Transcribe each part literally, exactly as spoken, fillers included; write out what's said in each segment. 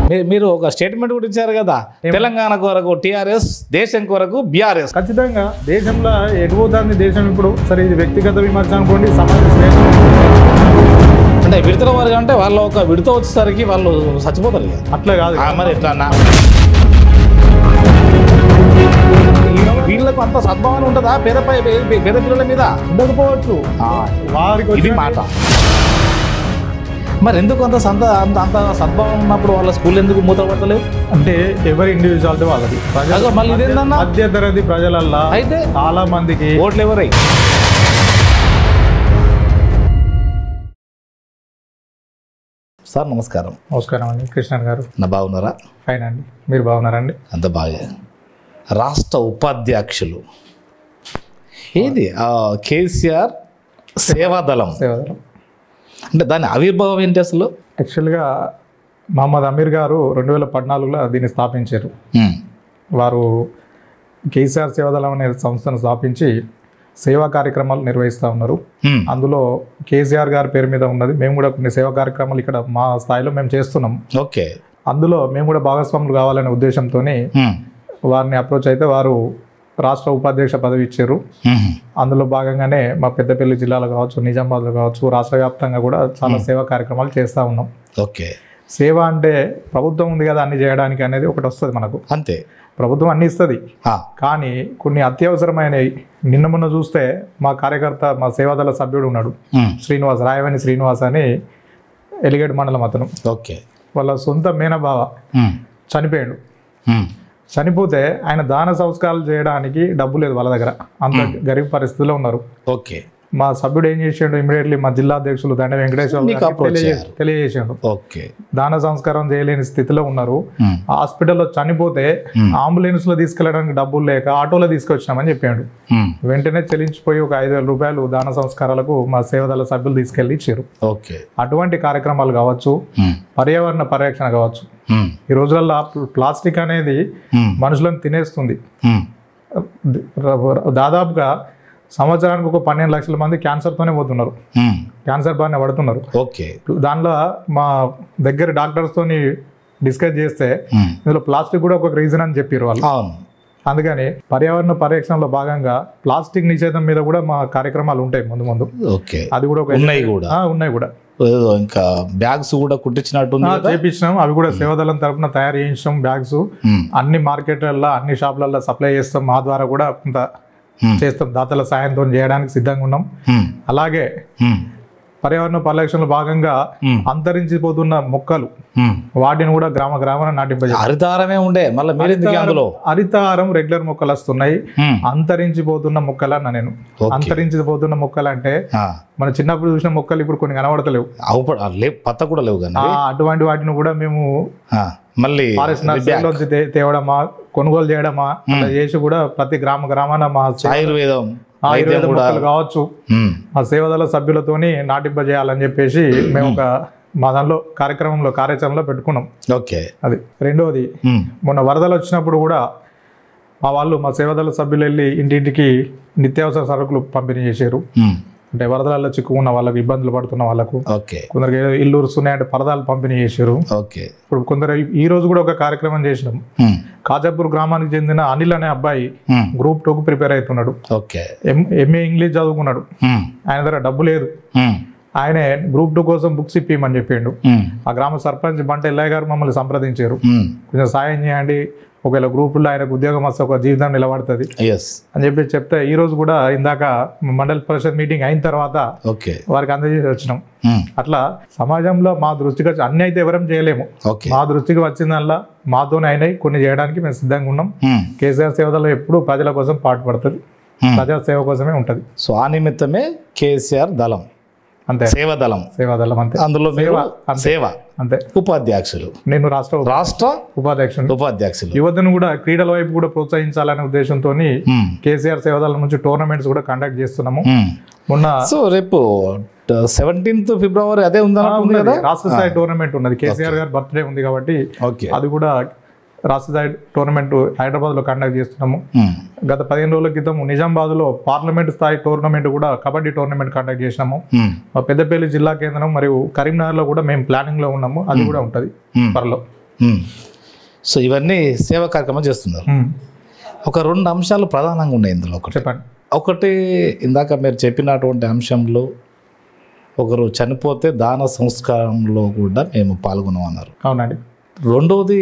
మీరు ఒక స్టేట్మెంట్ కూడా ఇచ్చారు కదా, తెలంగాణ కొరకు టీఆర్ఎస్, దేశం కొరకు బీఆర్ఎస్. ఖచ్చితంగా దేశంలో ఎటుపోతుంది దేశం ఇప్పుడు. సరే ఇది వ్యక్తిగత విమర్శ అనుకోండి, సమాజ శ్రేణి అంటే విడతల వారు అంటే వాళ్ళు ఒక విడత వచ్చేసరికి వాళ్ళు చచ్చిపోతారు ఇక. అట్లా కాదు మరి ఎట్లా అన్న వీళ్ళకు అంత సద్భావన ఉంటుందా పేద పేద పిల్లల మీద? ఉండకపోవచ్చు వారికి ఇది మాట. మరి ఎందుకు అంత సంత అంత అంత సద్భావన ఉన్నప్పుడు వాళ్ళ స్కూల్ ఎందుకు మూతపడతలేవు? అంటే ఎవరి ఇండివిజువాలిటీ వాళ్ళది. ప్రజలు మళ్ళీ ఇదేందన్నా మధ్య తరగతి ప్రజలల్లా అయితే చాలా మందికి ఓట్లు ఎవరై. సార్ నమస్కారం. నమస్కారం అండి కృష్ణన్ గారు. నా బాగున్నారా? ఫైన్ అండి, మీరు బాగున్నారండి? అంత బాగా. రాష్ట్ర ఉపాధ్యక్షులు ఏది కేసీఆర్ సేవాదళం సేవాదళం అంటే దాని ఆవిర్భావం ఏంటి అసలు? యాక్చువల్గా మహమ్మద్ అమీర్ గారు రెండు వేల పద్నాలుగులో దీన్ని స్థాపించారు. వారు కేసీఆర్ సేవాదళం అనే సంస్థను స్థాపించి సేవా కార్యక్రమాలు నిర్వహిస్తూ ఉన్నారు. అందులో కేసీఆర్ గారి పేరు మీద ఉన్నది. మేము కూడా కొన్ని సేవా కార్యక్రమాలు ఇక్కడ మా స్థాయిలో మేము చేస్తున్నాం. ఓకే. అందులో మేము కూడా భాగస్వాములు కావాలనే ఉద్దేశంతో వారిని అప్రోచ్ అయితే వారు రాష్ట్ర ఉపాధ్యక్ష పదవి ఇచ్చారు. అందులో భాగంగానే మా పెద్దపల్లి జిల్లాలో కావచ్చు, నిజామాబాద్లో కావచ్చు, రాష్ట్ర వ్యాప్తంగా కూడా చాలా సేవా కార్యక్రమాలు చేస్తూ ఉన్నాం. ఓకే. సేవ అంటే ప్రభుత్వం ఉంది కదా అన్ని చేయడానికి అనేది ఒకటి వస్తుంది మనకు. అంతే, ప్రభుత్వం అన్ని ఇస్తుంది. కానీ కొన్ని అత్యవసరమైనవి నిన్న మొన్న చూస్తే మా కార్యకర్త మా సేవాదళ సభ్యుడు ఉన్నాడు శ్రీనివాస్, రాయవని శ్రీనివాస్ అని, ఎలిగేట్ మండలం అతను. ఓకే. వాళ్ళ సొంత మేనబావ చనిపోయాడు. చనిపోతే ఆయన దాన సంస్కారాలు చేయడానికి డబ్బు లేదు వాళ్ళ దగ్గర, అంత గరీబ్ పరిస్థితిలో ఉన్నారు. ఓకే. మా సభ్యుడు ఏం చేసాడు, ఇమీడియట్లీ మా జిల్లా అధ్యక్షులు దండ వెంకటేశ్వర తెలియజేసాడు. దాన సంస్కారం చేయలేని స్థితిలో ఉన్నారు. హాస్పిటల్లో చనిపోతే అంబులెన్స్ లో తీసుకెళ్ళడానికి డబ్బులు లేక ఆటోలో తీసుకొచ్చినామని చెప్పాడు. వెంటనే చెల్లించిపోయి ఒక ఐదు వేల రూపాయలు దాన సంస్కారాలకు మా సేవదళ సభ్యులు తీసుకెళ్లి ఇచ్చారు. అటువంటి కార్యక్రమాలు కావచ్చు, పర్యావరణ పరిరక్షణ కావచ్చు. ఈ రోజులలో ప్లాస్టిక్ అనేది మనుషులను తినేస్తుంది. దాదాపుగా సంవత్సరానికి ఒక పన్నెండు లక్షల మంది క్యాన్సర్తోనే పోతున్నారు, క్యాన్సర్ బారిన పడుతున్నారు. ఓకే. దానిలో మా దగ్గర డాక్టర్స్ తోని డిస్కస్ చేస్తే ఇందులో ప్లాస్టిక్ కూడా ఒక రీజన్ అని చెప్పారు వాళ్ళు. అందుకని పర్యావరణ పరిరక్షణలో భాగంగా ప్లాస్టిక్ నిషేధం మీద కూడా మా కార్యక్రమాలు ఉంటాయి ముందు ముందు. ఓకే. అది కూడా ఉన్నాయి కూడా ఉన్నాయి కూడా ఇంకా బ్యాగ్స్ కూడా కుట్టించినట్టు చేపించినాం. అవి కూడా సేవాదళం తరఫున తయారు చేయించాం. బ్యాగ్స్ అన్ని మార్కెట్లలో అన్ని షాపులలో సప్లై చేస్తాం. మా ద్వారా కూడా కొంత చేస్తాం, దాతల సాయంతో చేయడానికి సిద్ధంగా ఉన్నాం. అలాగే పర్యావరణ పరిరక్షణలో భాగంగా అంతరించిపోతున్న మొక్కలు వాటిని కూడా గ్రామ గ్రామాన నాటింపజేయాలి. హరితహారమే ఉండే మళ్ళీ అందులో హరితహారం రెగ్యులర్ మొక్కలు వస్తున్నాయి. అంతరించిపోతున్న మొక్కలు అన్న నేను. అంతరించిపోతున్న మొక్కలు అంటే మన చిన్నప్పుడు చూసిన మొక్కలు ఇప్పుడు కొన్ని కనబడతలేవు, పత్త కూడా లేవు. అటువంటి వాటిని కూడా మేము మళ్ళీ తేవడమా కొనుగోలు చేయడమా అలా చేసి కూడా ప్రతి గ్రామ గ్రామాన మా ఆయుర్వేదం ఆయుర్వేద మొక్కలు కావచ్చు మా సేవాదళ సభ్యులతోని నాటింపజేయాలని చెప్పేసి మేము ఒక మా దానిలో కార్యక్రమంలో కార్యాచరణలో పెట్టుకున్నాం. ఓకే. అది రెండవది, మొన్న వరదలు వచ్చినప్పుడు కూడా మా వాళ్ళు మా సేవాదళ సభ్యులు వెళ్ళి ఇంటింటికి నిత్యావసర సరుకులు పంపిణీ చేశారు. అంటే వరదలలో చిక్కుకున్న వాళ్ళకు, ఇబ్బందులు పడుతున్న వాళ్ళకు, కొందరికి ఇల్లు ఉరుస్తున్నాయంటే పరదాలు పంపిణీ చేశారు. ఇప్పుడు కొందరు ఈ రోజు కూడా ఒక కార్యక్రమం చేసినాం. కాజాపూర్ గ్రామానికి చెందిన అనిల్ అనే అబ్బాయి గ్రూప్ టూ కు ప్రిపేర్ అవుతున్నాడు. ఎంఏ ఇంగ్లీష్ చదువుకున్నాడు. ఆయన దగ్గర డబ్బు లేదు. ఆయనే గ్రూప్ టూ కోసం బుక్స్ ఇప్పిమని చెప్పిండు. ఆ గ్రామ సర్పంచ్ బంట ఎల్లయ్య గారు మమ్మల్ని సంప్రదించారు, కొంచెం సాయం చేయండి, ఒకవేళ గ్రూపుల్లో ఆయనకు ఉద్యోగం వస్తే ఒక జీవితం నిలబడుతుంది అని చెప్పి చెప్తే ఈ రోజు కూడా ఇందాక మండల పరిషత్ మీటింగ్ అయిన తర్వాత వారికి అందజేసి వచ్చినాం. అట్లా సమాజంలో మా దృష్టికి వచ్చి అన్ని అయితే ఎవరం చేయలేము, మా దృష్టికి వచ్చిందల్లా మాతోనే అయినాయి కొన్ని చేయడానికి మేము సిద్ధంగా ఉన్నాం. కేసీఆర్ సేవదళం ఎప్పుడు ప్రజల కోసం పాటుపడుతుంది, ప్రజా సేవ కోసమే ఉంటుంది. సో ఆ నిమిత్తమే కేసీఆర్ దళం అంతే, సేవాదళం. సేవాదళం అంతే. అందులో సేవ అంతే. ఉపాధ్యక్షులు నేను రాష్ట్ర రాష్ట్ర ఉపాధ్యక్షుడు ఉపాధ్యక్షులు యువతను కూడా క్రీడల వైపు కూడా ప్రోత్సహించాలనే ఉద్దేశంతో కేసీఆర్ సేవాదళం నుంచి టోర్నమెంట్స్ కూడా కండక్ట్ చేస్తున్నాము. మొన్న సో రేపు సెవెంటీన్త్ ఫిబ్రవరి అదే ఉందా రాష్ట్ర స్థాయి టోర్నమెంట్ ఉన్నది. కేసీఆర్ గారి బర్త్డే ఉంది కాబట్టి అది కూడా రాష్ట్ర స్థాయి టోర్నమెంట్ హైదరాబాద్ లో కండక్ట్ చేస్తున్నాము. గత పదిహేను రోజుల క్రితం నిజామాబాద్ లో పార్లమెంట్ స్థాయి టోర్నమెంట్ కూడా కబడ్డీ టోర్నమెంట్ కండక్ట్ చేసినాము. పెద్దపల్లి జిల్లా కేంద్రం మరియు కరీంనగర్ లో కూడా మేము ప్లానింగ్ లో ఉన్నాము, అది కూడా ఉంటది త్వరలో. సో ఇవన్నీ సేవా కార్యక్రమం చేస్తున్నారు. ఉమ్. ఒక రెండు అంశాలు ప్రధానంగా ఉన్నాయి ఇందులో. ఒకటి చెప్పండి. ఒకటి ఇందాక మీరు చెప్పినటువంటి అంశంలో ఒకరు చనిపోతే దాన సంస్కారంలో కూడా మేము పాల్గొన్నామన్నారు. అవునండి. రెండవది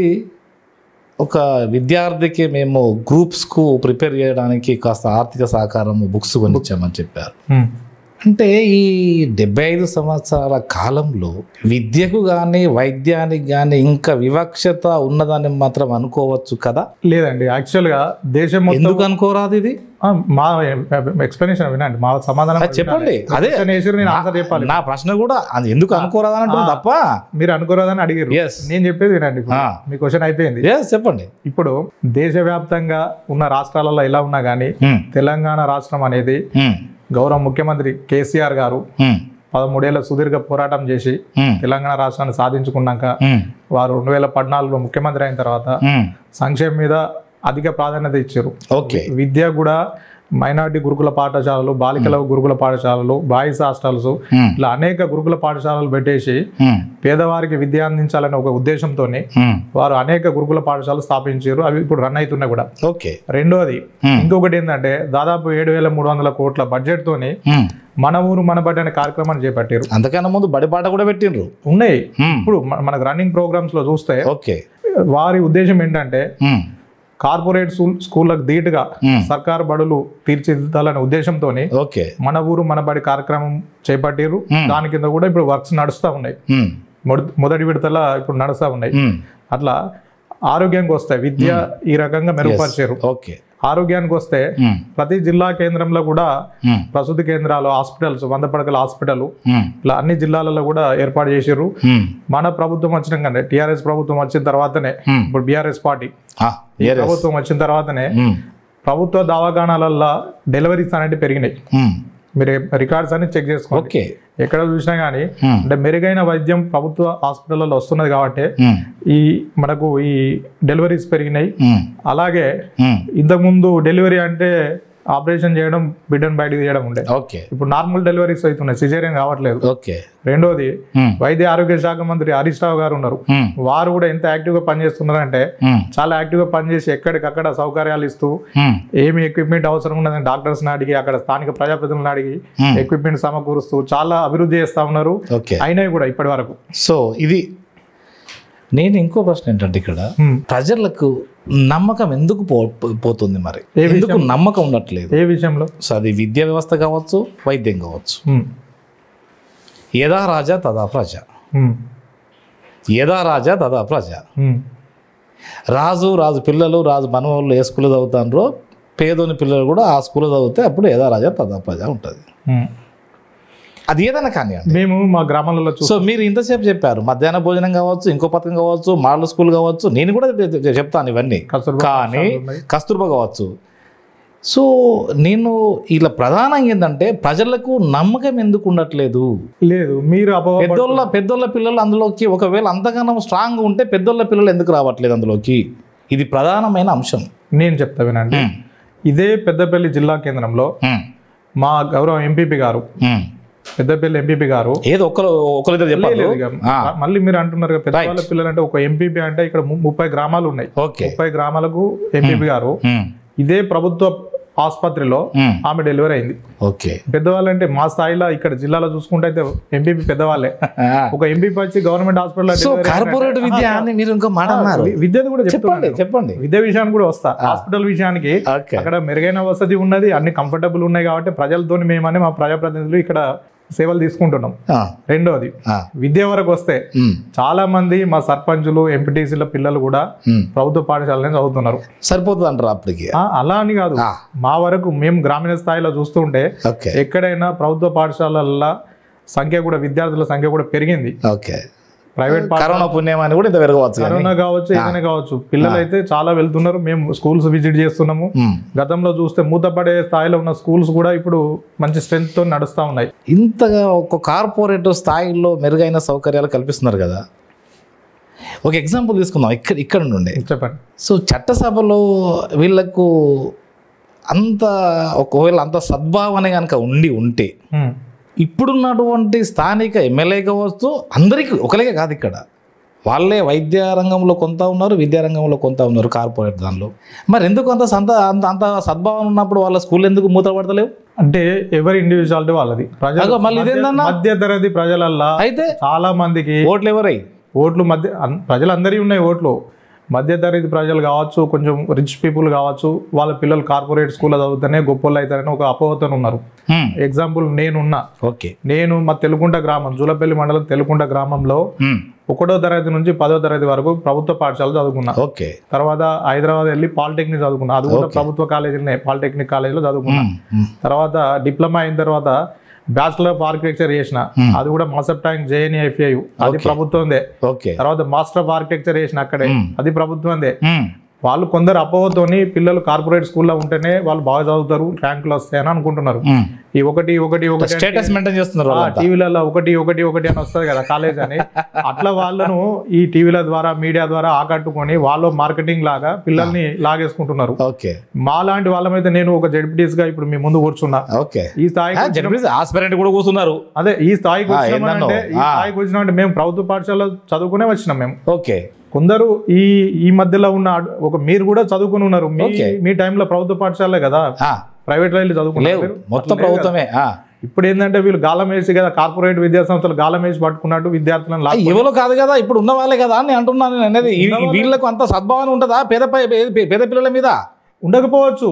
ఒక విద్యార్థికి మేము గ్రూప్స్కు ప్రిపేర్ చేయడానికి కాస్త ఆర్థిక సహకారం బుక్స్ కొనిచ్చామని చెప్పారు. ఉమ్. అంటే ఈ డెబ్బై ఐదు సంవత్సరాల కాలంలో విద్యకు కానీ వైద్యానికి కానీ ఇంకా వివక్షత ఉన్నదని మాత్రం అనుకోవచ్చు కదా? లేదండి, యాక్చువల్గా దేశం మొత్తం ఎందుకు అనుకోరాదు? ఇది ఆ, మా ఎక్స్ప్లెనేషన్ వినండి, మా సమాధానం అది చెప్పండి. అదే question వేసిర్రు, నేను ఆన్సర్ చెప్పాలి. నా ప్రశ్న కూడా అది ఎందుకు అనుకోరాదని అంటుంది తప్ప మీరు అనుకోరాదని అడిగారు. Yes. నేను చెప్పేది వినండి. ఇప్పుడు ఆ. మీ క్వశ్చన్ అయిపోయింది. Yes, చెప్పండి. ఇప్పుడు దేశవ్యాప్తంగా ఉన్న రాష్ట్రాలలో ఎలా ఉన్నా కానీ Hmm. తెలంగాణ రాష్ట్రం అనేది Hmm. గౌరవ ముఖ్యమంత్రి కేసీఆర్ గారు Hmm. పదమూడేళ్ల సుదీర్ఘ పోరాటం చేసి Hmm. తెలంగాణ రాష్ట్రాన్ని సాధించుకున్నాక Hmm. వారు రెండు వేల పద్నాలుగులో ముఖ్యమంత్రి అయిన తర్వాత Hmm. సంక్షేమం మీద అధిక ప్రాధాన్యత ఇచ్చారు. ఓకే. విద్య కూడా మైనార్టీ గురుకుల పాఠశాలలు, బాలికల గురుకుల పాఠశాలలు, బాయ్స్ హాస్టల్స్, Hmm. ఇలా అనేక గురుకుల పాఠశాలలు పెట్టేసి Hmm. పేదవారికి విద్య అందించాలనే ఒక ఉద్దేశంతో Hmm. వారు అనేక గురుకుల పాఠశాలలు స్థాపించారు. అవి ఇప్పుడు రన్ అవుతున్నాయి కూడా. ఓకే. రెండోది Hmm. ఇంకొకటి ఏంటంటే దాదాపు ఏడు వేల మూడు వందల కోట్ల బడ్జెట్ తోని Hmm. మన ఊరు మన బడి అనే కార్యక్రమాన్ని చేపట్టారు. అంతకన్నా ముందు బడిపాట కూడా పెట్టిండ్రు. ఉన్నాయి. Hmm. ఇప్పుడు మన- మనకు రన్నింగ్ ప్రోగ్రామ్స్ లో చూస్తే ఓకే. వారి ఉద్దేశం ఏంటంటే Hmm. కార్పొరేట్ స్కూల్ స్కూళ్ళకు ధీటుగా Hmm. సర్కారు బడులు తీర్చిదిద్దాలనే ఉద్దేశంతో ఓకే. మన ఊరు మన బడి కార్యక్రమం చేపట్టారు. Hmm. దాని కింద కూడా ఇప్పుడు వర్క్స్ నడుస్తూ ఉన్నాయి. Hmm. మొద- మొదటి విడతల ఇప్పుడు నడుస్తూ ఉన్నాయి. Hmm. అట్లా ఆరోగ్యానికి వస్తే విద్య ఈ రకంగా మెరుగుపరిచారు. ఓకే. ఆరోగ్యానికి వస్తే Hmm. ప్రతి జిల్లా కేంద్రంలో కూడా Hmm. ప్రసూతి కేంద్రాలు, హాస్పిటల్స్, వంద పడకల హాస్పిటల్ Hmm. ఇలా అన్ని జిల్లాలలో కూడా ఏర్పాటు చేసారు. Hmm. మన ప్రభుత్వం వచ్చిన కంటే టీఆర్ఎస్ ప్రభుత్వం వచ్చిన తర్వాతనే, Hmm. ఇప్పుడు బీఆర్ఎస్ పార్టీ Ah, yes. ప్రభుత్వం వచ్చిన తర్వాతనే Hmm. ప్రభుత్వ దవాఖానాలల్లో డెలివరీస్ అనేవి పెరిగినాయి. Hmm. మీరు రికార్డ్స్ అన్ని చెక్ చేసుకోండి. ఓకే. ఎక్కడ చూసినా కానీ Hmm. అంటే మెరుగైన వైద్యం ప్రభుత్వ హాస్పిటల్లో వస్తున్నది కాబట్టి Hmm. ఈ మనకు ఈ డెలివరీస్ పెరిగినాయి. Hmm. అలాగే Hmm. ఇంతకుముందు డెలివరీ అంటే ఆపరేషన్ చేయడం, బిడ్డను బయటకు తీయడం ఉండే. ఓకే. ఇప్పుడు నార్మల్ డెలివరీస్ అవుతున్నాయి, సిజేరియన్ కావట్లేదు. ఓకే. రెండోది Hmm. వైద్య ఆరోగ్య శాఖ మంత్రి హరీష్ రావు గారు ఉన్నారు. Hmm. వారు కూడా ఎంత యాక్టివ్గా పనిచేస్తున్నారంటే Hmm. చాలా యాక్టివ్గా పనిచేసి ఎక్కడికక్కడ సౌకర్యాలు ఇస్తూ Hmm. ఏమి ఎక్విప్మెంట్ అవసరం ఉన్నదని డాక్టర్స్ని అడిగి అక్కడ స్థానిక ప్రజాప్రతినిధులను అడిగి Hmm. ఎక్విప్మెంట్ సమకూరుస్తూ చాలా అభివృద్ధి చేస్తా ఉన్నారు. ఓకే. అయినాయి కూడా ఇప్పటి వరకు. సో ఇది నేను ఇంకో ప్రశ్న ఏంటంటే ఇక్కడ Hmm. ప్రజలకు నమ్మకం ఎందుకు పో పోతుంది మరి? ఏ విషయం? ఎందుకు నమ్మకం ఉండట్లేదు? ఏ విషయంలో? సో అది విద్యా వ్యవస్థ కావచ్చు, వైద్యం కావచ్చు. Hmm. యదా రాజా తదా ప్రజ. Hmm. యదా రాజా తదా ప్రజ. Hmm. రాజు రాజు పిల్లలు రాజు మనవాళ్ళు ఏ స్కూల్లో చదువుతారో పేదోని పిల్లలు కూడా ఆ స్కూల్లో చదివితే అప్పుడు యదా రాజా తదా ప్రజ ఉంటుంది. Hmm. అది ఏదైనా కానివ్వండి. మేము మా గ్రామాలలో చూ సో మీరు ఇంతసేపు చెప్పారు మధ్యాహ్న భోజనం కావచ్చు, ఇంకో పథకం కావచ్చు, మోడల్ స్కూల్ కావచ్చు, నేను కూడా చెప్తాను ఇవన్నీ. కస్తూర్బా కానీ పాఠశాలలు ఉన్నాయి. కస్తూర్బా కావచ్చు. సో నేను ఇలా ప్రధానంగా ఏంటంటే ప్రజలకు నమ్మకం ఎందుకు ఉండట్లేదు? లేదు, మీరు అపవాదు పెద్దోళ్ళ పెద్దోళ్ళ పిల్లలు అందులోకి ఒకవేళ అంతగానో స్ట్రాంగ్ ఉంటే పెద్దోళ్ళ పిల్లలు ఎందుకు రావట్లేదు అందులోకి? ఇది ప్రధానమైన అంశం. నేను చెప్తా వినండి. Hmm. ఇదే పెద్దపల్లి జిల్లా కేంద్రంలో Hmm. మా గౌరవ ఎంపీపీ గారు, Hmm. పెద్దపల్లి ఎంపీపీ గారు, ఏదో ఒకరు ఒకరిద్దరు చెప్పాలి. లేదు ఇక మళ్ళీ మీరు అంటున్నారు కదా పెద్దవాళ్ళ పిల్లలు అంటే ఒక ఎంపీపీ అంటే ఇక్కడ ము- ముప్పై గ్రామాలు ఉన్నాయి. ఓకే. ముప్పై గ్రామాలకు ఎంపీపీ గారు Hmm. ఇదే ప్రభుత్వ ఆసుపత్రిలో Hmm. ఆమె డెలివరీ అయింది. ఓకే. పెద్దవాళ్ళు అంటే మా స్థాయిలో ఇక్కడ జిల్లాలో చూసుకుంటే అయితే ఎంపీపీ పెద్దవాళ్ళే. ఒక ఎంపీపీ వచ్చి గవర్నమెంట్ హాస్పిటల్ సో కార్పొరేట్ విద్య అని మీరు ఇంకో మాట అన్నారు. విద్యను కూడా చెప్పండి చెప్తాను. చెప్పండి. విద్య విషయానికి కూడా వస్తా. హాస్పిటల్ విషయానికి ఓకే. అక్కడ మెరుగైన వసతి ఉన్నది, అన్ని కంఫర్టబుల్ ఉన్నాయి కాబట్టి ప్రజలతో మేమని మా ప్రజాప్రతినిధులు ఇక్కడ సేవలు తీసుకుంటున్నాం. ఆ, రెండోది ఆ, విద్య వరకు వస్తే ఉమ్, చాలా మంది మా సర్పంచులు, ఎంపీటీసీల పిల్లలు కూడా ఉమ్. ప్రభుత్వ పాఠశాలనే చదువుతున్నారు. సరిపోతుంది అంటారు అప్పటికి? ఆ, అలా అని కాదు, ఆ. మా వరకు మేము గ్రామీణ స్థాయిలో చూస్తుంటే ఓకే. ఎక్కడైనా ప్రభుత్వ పాఠశాలల సంఖ్య కూడా, విద్యార్థుల సంఖ్య కూడా పెరిగింది. ఓకే. ప్రైవేట్ కరోనా పుణ్యం అని కూడా ఇంత పెరగవచ్చు. కానీ. కరోనా కావచ్చు, ఏదైనా కావచ్చు, పిల్లలు అయితే చాలా వెళ్తున్నారు. మేము స్కూల్స్ విజిట్ చేస్తున్నాము. ఉమ్. గతంలో చూస్తే మూతపడే స్థాయిలో ఉన్న స్కూల్స్ కూడా ఇప్పుడు మంచి స్ట్రెంత్ తో నడుస్తూ ఉన్నాయి. ఇంతగా ఒక కార్పొరేట్ స్థాయిలో మెరుగైన సౌకర్యాలు కల్పిస్తున్నారు కదా. ఒక ఎగ్జాంపుల్ తీసుకుందాం ఇక్కడ ఇక్కడ నుండి. చెప్పండి. సో చట్టసభలో వీళ్ళకు అంత ఒకవేళ అంత సద్భావన కనుక ఉండి ఉంటే ఉమ్, ఇప్పుడున్నటువంటి స్థానిక ఎమ్మెల్యే కావచ్చు, అందరికీ ఒకరికే కాదు, ఇక్కడ వాళ్ళే వైద్య రంగంలో కొంత ఉన్నారు, విద్యా రంగంలో కొంత ఉన్నారు కార్పొరేట్ దానిలో. మరి ఎందుకు అంత సంత అంత అంత సద్భావన ఉన్నప్పుడు వాళ్ళ స్కూల్ ఎందుకు మూత పడతలేవు? అంటే ఎవరి ఇండివిజువాలిటీ వాళ్ళది. ప్రజలు మళ్ళీ ఇదేందన్నా మధ్య తరగతి ప్రజలల్లా అయితే చాలా మందికి ఓట్లు ఎవరై ఓట్లు మధ్య ప్రజలందరికీ ఉన్నాయి ఓట్లు. మధ్యతరగతి ప్రజలు కావచ్చు, కొంచెం రిచ్ పీపుల్ కావచ్చు, వాళ్ళ పిల్లలు కార్పొరేట్ స్కూల్లో చదువుతానే గొప్పలు అవుతారని ఒక అపోహతో ఉన్నారు. ఎగ్జాంపుల్ నేనున్నా. ఓకే, నేను మా తెలుగుంట గ్రామం, జూలపల్లి మండలం తెలుగుంట గ్రామంలో ఒకటో తరగతి నుంచి పదో తరగతి వరకు ప్రభుత్వ పాఠశాల చదువుకున్నా. ఓకే, తర్వాత హైదరాబాద్ వెళ్ళి పాలిటెక్నిక్ చదువుకున్నా. అది కూడా ప్రభుత్వ కాలేజీలోనే, పాలిటెక్నిక్ కాలేజీలో చదువుకున్నా. తర్వాత డిప్లొమా అయిన తర్వాత బ్యాచిలర్ ఆఫ్ ఆర్కిటెక్చర్ చేసిన, అది కూడా మాసప్ ట్యాంక్ జేఎన్ఐఫ్ఐ, అది ప్రభుత్వందే. తర్వాత మాస్టర్ ఆఫ్ ఆర్కిటెక్చర్ చేసిన అక్కడే, అది ప్రభుత్వందే. వాళ్ళు కొందరు అపోహతోని పిల్లలు కార్పొరేట్ స్కూల్లో ఉంటేనే వాళ్ళు బాగా చదువుతారు, ర్యాంకులు వస్తాయని అనుకుంటున్నారు. ఈ ఒకటి ఒకటి ఒకటి స్టేటస్ మెయింటైన్ చేస్తున్నారు టీవీలలో ఒకటి ఒకటి ఒకటి అని వస్తుంది కదా కాలేజ్ అని. అట్లా వాళ్ళను ఈ టీవీల ద్వారా మీడియా ద్వారా ఆకట్టుకొని వాళ్ళు మార్కెటింగ్ లాగా పిల్లల్ని లాగేసుకుంటున్నారు. మా లాంటి వాళ్ళమైతే, నేను ఒక జెడ్పీటీస్ గా ఇప్పుడు మీ ముందు కూర్చున్నా, ఈ స్థాయికి కూడా కూర్చున్నారు. అదే ఈ స్థాయికి వచ్చినామంటే ఈ స్థాయికి వచ్చినామంటే మేము ప్రభుత్వ పాఠశాలలో చదువుకునే వచ్చినాం మేము. ఓకే, కొందరు ఈ ఈ మధ్యలో ఉన్న ఒక మీరు కూడా చదువుకుని ఉన్నారు. మీ టైంలో ప్రభుత్వ పాఠశాలే కదా, ప్రైవేట్ లో చదువుకున్నారు మొత్తం ప్రభుత్వమే. ఇప్పుడు ఏంటంటే వీళ్ళు గాలం వేసి కదా, కార్పొరేట్ విద్యా సంస్థలు గాలం వేసి పట్టుకున్నట్టు విద్యార్థులను ఎవరో కాదు కదా, ఇప్పుడు ఉన్న వాళ్ళే కదా అని అంటున్నాను నేను అనేది. వీళ్ళకు అంత సద్భావన ఉంటుందా పేద పేద పిల్లల మీద? ఉండకపోవచ్చు.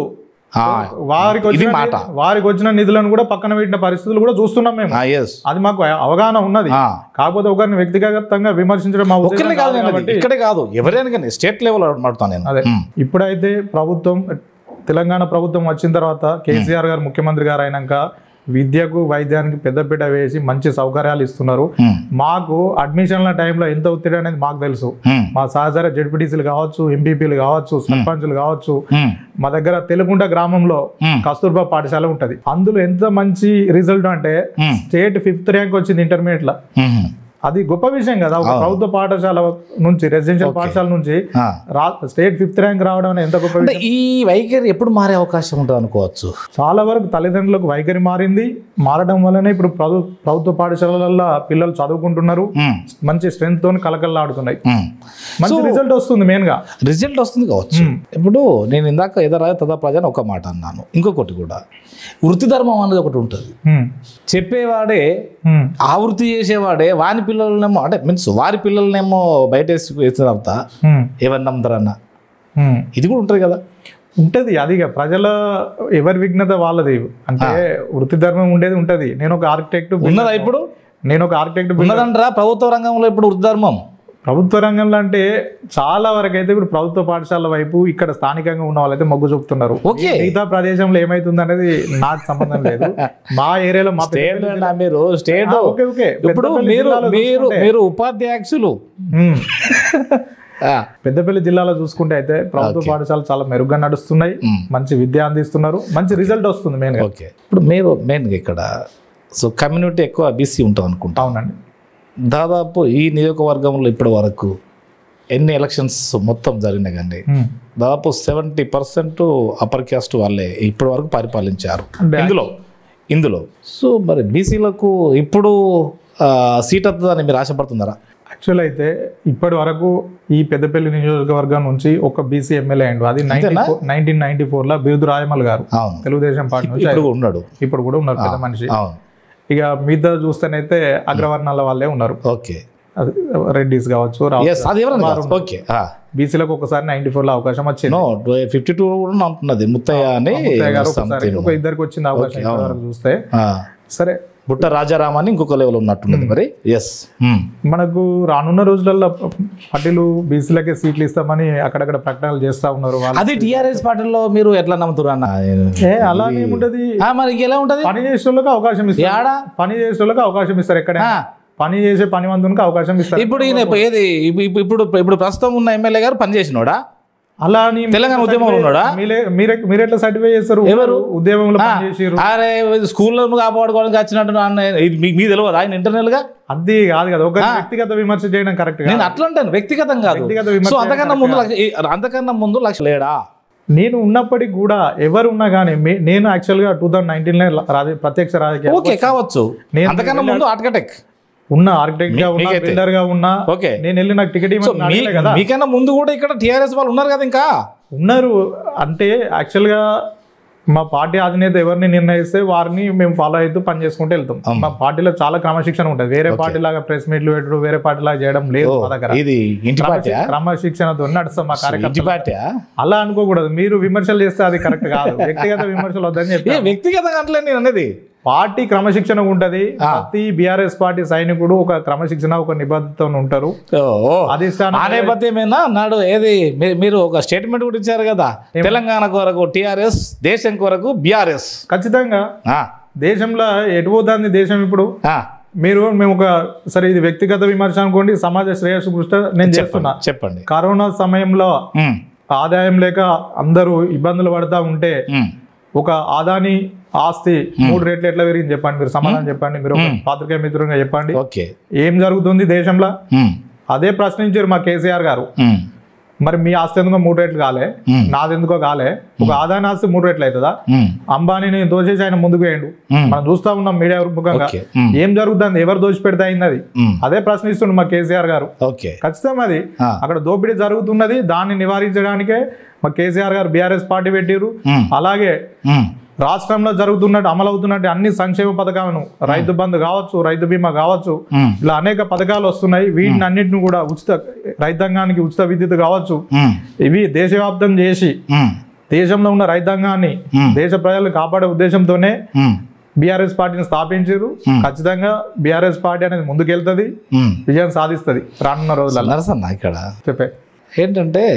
వారికి వచ్చిన మాట వారికి వచ్చిన నిధులను కూడా పక్కన పెట్టిన పరిస్థితులు కూడా చూస్తున్నాం మేము. అది మాకు అవగాహన ఉన్నది. కాకపోతే ఒకరిని వ్యక్తిగతంగా విమర్శించడం ఇక్కడే కాదు, ఎవరైనా స్టేట్ లెవెల్ మాట్లాడుతాను నేను. అదే ఇప్పుడైతే ప్రభుత్వం, తెలంగాణ ప్రభుత్వం వచ్చిన తర్వాత కేసీఆర్ గారు ముఖ్యమంత్రి గారు అయినాక విద్యకు వైద్యానికి పెద్దపీట వేసి మంచి సౌకర్యాలు ఇస్తున్నారు. మాకు అడ్మిషన్ల టైంలో ఎంత ఒత్తిడి అనేది మాకు తెలుసు. మా సహచర జెడ్పీటీసీలు కావచ్చు, ఎంపీపీలు కావచ్చు, సర్పంచులు కావచ్చు, మా దగ్గర తెలుగుంట గ్రామంలో కస్తూర్బా పాఠశాల ఉంటది. అందులో ఎంత మంచి రిజల్ట్ అంటే స్టేట్ ఫిఫ్త్ ర్యాంక్ వచ్చింది ఇంటర్మీడియట్ లో. అది గొప్ప విషయం కదా. ఒక ప్రభుత్వ పాఠశాల నుంచి, రెసిడెన్షియల్ పాఠశాల నుంచి స్టేట్ ఫిఫ్త్ ర్యాంక్ రావడం అనేది ఎంత గొప్ప విషయం. ఈ వైఖరి ఎప్పుడు మారే అవకాశం ఉంటుంది అనుకోవచ్చు? చాలా వరకు తల్లిదండ్రులకు వైఖరి మారింది. మారడం వల్లనే ఇప్పుడు ప్రభుత్వ పాఠశాలల్లో పిల్లలు చదువుకుంటున్నారు, మంచి స్ట్రెంత్ తోని కలకల్లాడుతున్నాయి, మంచి రిజల్ట్ వస్తుంది. మెయిన్ గా రిజల్ట్ వస్తుంది కావచ్చు. ఇప్పుడు నేను ఇందాక ఎదరా తదా ప్రజని ఒక మాట అన్నాను. ఇంకొకటి కూడా వృత్తి ధర్మం అనేది ఒకటి ఉంటుంది. చెప్పేవాడే, ఆ వృత్తి చేసేవాడే వాని పిల్లలనేమో, అంటే మీన్స్ వారి పిల్లలనేమో బయట వేసిన తర్వాత ఏమన్నా నమ్ముతారన్న, ఇది కూడా ఉంటుంది కదా. ఉంటది, అది ప్రజల ఎవరి విఘ్నత వాళ్ళది. అంటే వృత్తి ధర్మం ఉండేది ఉంటది. నేను ఒక ఆర్కిటెక్ట్ ఉన్నదా? ఇప్పుడు నేను ఒక ఆర్కిటెక్ట్ ఉన్నదంటారా ప్రభుత్వ రంగంలో ఇప్పుడు వృత్తి ధర్మం? ప్రభుత్వ రంగంలో అంటే చాలా వరకు అయితే ఇప్పుడు ప్రభుత్వ పాఠశాల వైపు ఇక్కడ స్థానికంగా ఉన్న వాళ్ళైతే మొగ్గు చూపుతున్నారు. మిగతా ప్రదేశంలో ఏమైతుంది అనేది నాకు సంబంధం లేదు. మా ఏరియాలో మా మీరు స్టేట్ ఇప్పుడు మీరు మీరు మీరు ఉపాధ్యక్షులు పెద్దపల్లి జిల్లాలో చూసుకుంటే అయితే ప్రభుత్వ పాఠశాలలు చాలా మెరుగ్గా నడుస్తున్నాయి, మంచి విద్య అందిస్తున్నారు, మంచి రిజల్ట్ వస్తుంది మెయిన్. ఓకే, ఇప్పుడు మీరు మెయిన్గా ఇక్కడ సో కమ్యూనిటీ ఎక్కువ బీసీ ఉంటాం అనుకుంటా. అవునండి. దాదాపు ఈ నియోజకవర్గంలో ఇప్పటి వరకు ఎన్ని ఎలక్షన్స్ మొత్తం జరిగినాయి కానీ దాదాపు సెవెంటీ పర్సెంట్ అప్పర్ క్యాస్ట్ వాళ్ళే ఇప్పటి వరకు పరిపాలించారు ఇందులో ఇందులో సో మరి బీసీలకు ఇప్పుడు సీట్ వస్తుందని మీరు ఆశపడుతున్నారా? యాక్చువల్ అయితే ఇప్పటి వరకు ఈ పెద్దపల్లి నియోజకవర్గం నుంచి ఒక బీసీ ఎమ్మెల్యే అయ్యిండు. అది నైన్టీన్ నైన్టీ ఫోర్ లో బిరుదు రాయమల్ గారు తెలుగుదేశం పార్టీ నుంచి ఉన్నాడు. ఇప్పుడు కూడా ఉన్నారు పెద్ద మనిషి. ఇక మిగతా చూస్తేనైతే అగ్రవర్ణాల వాళ్ళే ఉన్నారు. ఓకే, రెడ్డిస్ కావచ్చు, బీసీలకు ఒకసారి నైన్టీ ఫోర్ లో అవకాశం వచ్చింది. ఫిఫ్టీ టూ కూడా ఉంటున్నది ముత్తయ్య అని ఒక ఇద్దరికి వచ్చింది అవకాశం చూస్తే. సరే, బుట్ట రాజారాం అని ఇంకొక లెవెల్ ఉన్నట్టున్నది మరి. ఎస్, మనకు రానున్న రోజులలో పార్టీలు బీసీలకే సీట్లు ఇస్తామని అక్కడక్కడ ప్రకటనలు చేస్తా ఉన్నారు. అది టీఆర్ఎస్ పార్టీలో మీరు ఎట్లా నమ్ముతారు అన్న? అలా ఏముంటది, మరి ఎలా ఉంటది? పని చేసే వాళ్ళకి అవకాశం ఇస్తారు, పని చేసే వాళ్ళకి అవకాశం ఇస్తారు, ఎక్కడ పని చేసే పని మందునికి అవకాశం ఇస్తారు. ఇప్పుడు ఏది ఇప్పుడు ఇప్పుడు ప్రస్తుతం ఉన్న ఎమ్మెల్యే గారు పని చేసినోడా? అలా తెలంగాణ ఉద్యమంలో ఉన్నాడా? మీరు ఎట్లా సర్టిఫై చేస్తారు? ఎవరు ఉద్యమంలో పనిచేసారు? అరే స్కూల్లో కాపాడుకోవడానికి వచ్చినట్టు మీ తెలియదు ఆయన ఇంటర్నల్ గా? అది కాదు కదా, ఒక వ్యక్తిగత విమర్శ చేయడం కరెక్ట్. నేను అట్లా అంటాను, వ్యక్తిగతం కాదు. అంతకన్నా ముందు అంతకన్నా ముందు లక్ష లేడా? నేను ఉన్నప్పటికి కూడా ఎవరు ఉన్నా కానీ నేను యాక్చువల్ గా టూ థౌసండ్ నైన్టీన్ లో ప్రత్యక్ష రాజకీయ ఓకే కావచ్చు, అంతకన్నా ముందు ఆర్కిటెక్ట్ ఉన్న ఆర్కిటెక్ట్ గా ఉన్నా బిల్డర్ గా ఉన్నా ఓకే నేను వెళ్ళి నాకు టికెట్ ఇవ్వను కదా. మీకన్నా ముందు కూడా ఇక్కడ టీఆర్ఎస్ వాళ్ళు ఉన్నారు కదా, ఇంకా ఉన్నారు. అంటే యాక్చువల్గా మా పార్టీ అధినేత ఎవరిని నిర్ణయిస్తే వారిని మేము ఫాలో అవుతూ పని చేసుకుంటూ వెళ్తాం. మా పార్టీలో చాలా క్రమశిక్షణ ఉంటుంది. వేరే పార్టీ లాగా ప్రెస్ మీట్లు పెట్టడం, వేరే పార్టీ లాగా చేయడం లేదు మా దగ్గర. ఇది ఇంటి పార్టీ క్రమశిక్షణతో నడుస్తాం మా కార్యకర్త పార్టీ. అలా అనుకోకూడదు. మీరు విమర్శలు చేస్తే అది కరెక్ట్ కాదు. వ్యక్తిగత విమర్శలు వద్దని చెప్పి వ్యక్తిగతంగా అంటే నేను అనేది పార్టీ క్రమశిక్షణ ఉంటది. ప్రతి బీఆర్ఎస్ పార్టీ సైనికుడు ఒక క్రమశిక్షణ ఒక నిబద్ధతతో ఉంటారు. నేపథ్యమేనా నాడు ఏది మీరు ఒక స్టేట్మెంట్ కూడా ఇచ్చారు కదా, తెలంగాణ కొరకు టీఆర్ఎస్, దేశం కొరకు బీఆర్ఎస్. ఖచ్చితంగా దేశంలో ఎటు పోతుంది దేశం ఇప్పుడు. మీరు మేము ఒక సరే ఇది వ్యక్తిగత విమర్శ అనుకోండి, సమాజ శ్రేయస్సు దృష్ట్యా నేను చేస్తున్నా. చెప్పండి. కరోనా సమయంలో ఆదాయం లేక అందరూ ఇబ్బందులు పడతా ఉంటే ఒక ఆదాని ఆస్తి మూడు రేట్లు ఎట్లా పెరిగింది చెప్పండి, మీరు సమాధానం చెప్పండి. మీరు పాత్రికేయ మిత్రులుగా చెప్పండి ఏం జరుగుతుంది దేశంలో. అదే ప్రశ్నించారు మా కేసీఆర్ గారు. మరి మీ ఆస్తి ఎందుకో మూడు రేట్లు కాలే, నాది ఎందుకో కాలే. ఒక ఆదాని ఆస్తి మూడు రేట్లు అవుతుందా? అంబానీని దోచేసి ఆయన ముందుకు వేయండు. మనం చూస్తా ఉన్నాం మీడియా ముఖంగా ఏం జరుగుతుంది, ఎవరు దోషి పెడితే అయింది. అదే ప్రశ్నిస్తుండు మా కేసీఆర్ గారు. ఖచ్చితంగా అది అక్కడ దోపిడీ జరుగుతున్నది. దాన్ని నివారించడానికే మా కేసీఆర్ గారు బీఆర్ఎస్ పార్టీ పెట్టిరు. అలాగే రాష్ట్రంలో జరుగుతున్నట్టు అమలవుతున్నట్టు అన్ని సంక్షేమ పథకాలను, రైతు బంధు కావచ్చు, రైతు బీమా కావచ్చు, ఇలా అనేక పథకాలు వస్తున్నాయి. వీటిని అన్నింటిని కూడా ఉచిత రైతాంగానికి ఉచిత విద్యుత్ కావచ్చు, ఇవి దేశవ్యాప్తం చేసి దేశంలో ఉన్న రైతాంగాన్ని దేశ ప్రజలను కాపాడే ఉద్దేశంతోనే బీఆర్ఎస్ పార్టీని స్థాపించారు. ఖచ్చితంగా బీఆర్ఎస్ పార్టీ అనేది ముందుకెళ్తుంది, విజయం సాధిస్తుంది రానున్న రోజులలో. ఇక్కడ చెప్పే ఏంటంటే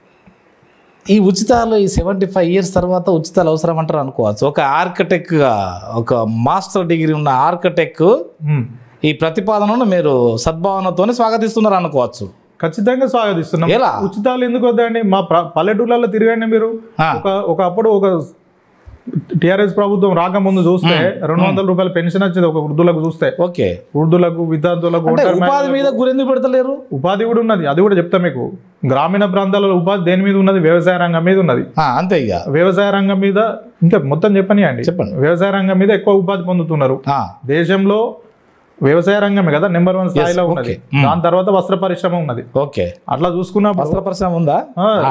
ఈ ఉచితాలు ఈ సెవెంటీ ఫైవ్ ఇయర్స్ తర్వాత ఉచితాలు అవసరం అంటారు అనుకోవచ్చు. ఒక ఆర్కిటెక్ట్గా, ఒక మాస్టర్ డిగ్రీ ఉన్న ఆర్కిటెక్ట్ ఈ ప్రతిపాదనను మీరు సద్భావనతోనే స్వాగతిస్తున్నారు అనుకోవచ్చు. ఖచ్చితంగా స్వాగతిస్తున్నాం. ఎలా ఉచితాలు ఎందుకు వద్దండి? మా పల్లెటూర్లలో తిరగండి మీరు. ఒక ఒకప్పుడు ఒక టీఆర్ఎస్ ప్రభుత్వం రాకముందు చూస్తే రెండు వందల రూపాయల పెన్షన్ వచ్చేది ఒక వృద్ధులకు చూస్తే. ఓకే, వృద్ధులకు, విద్యార్థులకు ఉపాధి మీద గురెందుకు పెడతలేరు? ఉపాధి కూడా ఉన్నది, అది కూడా చెప్తా మీకు. గ్రామీణ ప్రాంతాలలో ఉపాధి దేని మీద ఉన్నది? వ్యవసాయ రంగం మీద ఉన్నది. అంతే. ఇక వ్యవసాయ రంగం మీద ఇంకా మొత్తం చెప్పని అండి చెప్పండి. వ్యవసాయ రంగం మీద ఎక్కువ ఉపాధి పొందుతున్నారు దేశంలో. వ్యవసాయ రంగమే కదా నెంబర్ వన్ స్థాయిలో ఉన్నది. దాని తర్వాత వస్త్ర పరిశ్రమ ఉన్నది. ఓకే, అట్లా చూసుకున్నప్పుడు వస్త్ర పరిశ్రమ ఉందా?